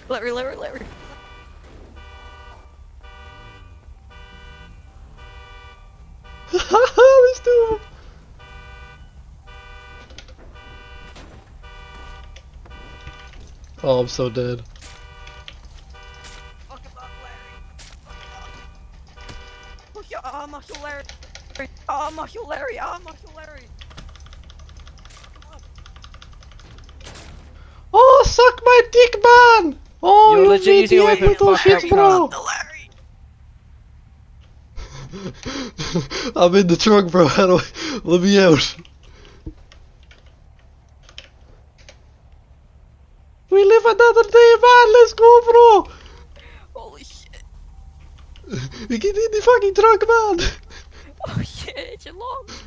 Larry, Larry, Larry. Let's do it. Oh, I'm so dead. Fuck him up, Larry. Push your arm, muscle, Larry. Arm, muscle, Larry. Arm, muscle, Larry. Oh, suck my dick, man! Oh, You're you legit made using the a weapon, little fuck up, shit, bro. The Larry. I'm in the truck, bro. How do I... Let me out. We live another day, man. Let's go, bro. Holy shit. We get in the fucking truck, man. Oh shit, it's your lungs.